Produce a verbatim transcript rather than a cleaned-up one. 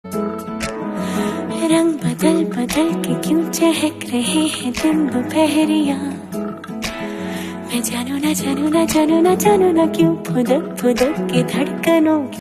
रंग बदल बदल के क्यों चहक रहे हैं दिन दोपहरिया। मैं जानू ना जानू ना जानू ना जानू ना क्यों फुदक फुदक के धड़कनों